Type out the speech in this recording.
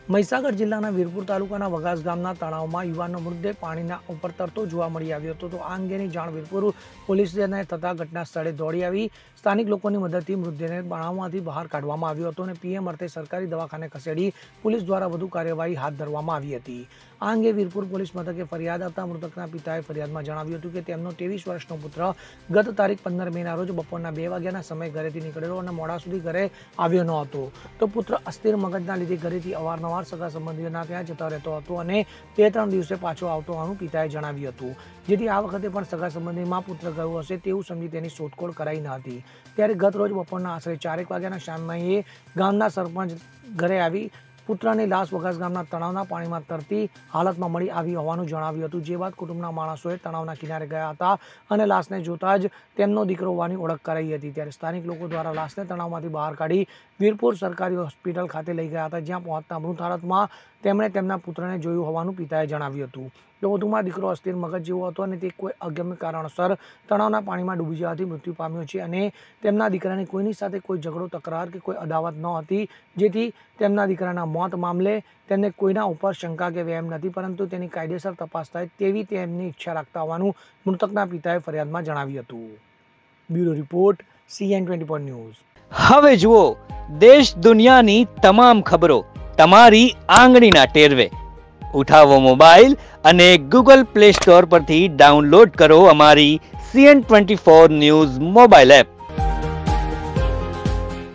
મહીસાગર જિલ્લાના વીરપુર તાલુકાના વગાસ ગામના તળાવમાં યુવાનનો મૃતદેહ પાણીના ઉપર તરતો જોવા મળી આવ્યો હતો. તો આ અંગેની જાણ વીરપુર પોલીસને થતાં ઘટના સ્થળે દોડી આવી સ્થાનિક લોકોની મદદથી મૃતદેહને તળાવમાંથી બહાર કાઢવામાં આવ્યો હતો અને પીએમ અર્થે સરકારી દવાખાને ખસેડી પોલીસ દ્વારા વધુ કાર્યવાહી હાથ ધરવામાં આવી હતી. આ અંગે વીરપુર પોલીસ મથકે ફરિયાદ આપતા મૃતકના પિતાએ ફરિયાદમાં જણાવ્યું હતું કે તેમનો 23 વર્ષનો પુત્ર ગત તારીખ 15 મેના રોજ બપોરના 2 વાગ્યાના સમયે ઘરેથી નીકળેલો અને મોડા સુધી ઘરે આવ્યો ન હતો. તો પુત્ર અસ્થિર મગજના લીધે ઘરેથી અવારનવાર સગા સંબંધીઓના ત્યાં જતો રહેતો હતો અને 2-3 દિવસે પાછો આવતો હોવાનું પિતાએ જણાવ્યું હતું. જેથી આ વખતે પણ સગા સંબંધીમાં પુત્ર ગયો હશે તેવું સમજી તેની શોધખોળ કરાઈ ન હતી. ત્યારે ગત રોજ બપોરના આશરે 4 વાગ્યાના સમયે ગામના સરપંચ ઘરે આવી પુત્રની લાશ વગાસ ગામના તળાવના પાણીમાં તરતી હાલતમાં મળી આવી હોવાનું જણાવ્યું હતું. જે બાદ કુટુંબના માણસોએ તળાવના કિનારે ગયા હતા અને લાશને જોતા જ તેમનો દીકરો હોવાની ઓળખ કરાઈ હતી. ત્યારે સ્થાનિક લોકો દ્વારા લાશને તળાવમાંથી બહાર કાઢી વીરપુર સરકારી હોસ્પિટલ ખાતે લઈ ગયા હતા, જ્યાં પહોંચતા મૃત હાલતમાં તેમણે તેમના પુત્રને જોયું હોવાનું પિતાએ જણાવ્યું હતું. તો વધુમાં દીકરો અસ્થિર મગજ જેવો હતો અને તે કોઈ અગમ્ય કારણોસર તળાવના પાણીમાં ડૂબી જવાથી મૃત્યુ પામ્યો છે અને તેમના દીકરાની કોઈની સાથે કોઈ ઝઘડો તકરાર કે કોઈ અદાવત ન હતી. જેથી તેમના દીકરાના મોત મામલે તેમને કોઈના ઉપર શંકા કે વહેમ નથી, પરંતુ તેની કાયદેસર તપાસ થાય તેવી તેમની ઈચ્છા રાખતા હોવાનું મૃતકના પિતાએ ફરિયાદમાં જણાવ્યું હતું. Bureau report CN24 news. હવે જુઓ દેશ દુનિયાની તમામ ખબરો તમારી આંગળીના ટેરવે. ઉઠાવો મોબાઈલ અને Google Play Store પરથી ડાઉનલોડ કરો અમારી CN24 ન્યૂઝ મોબાઈલ એપ.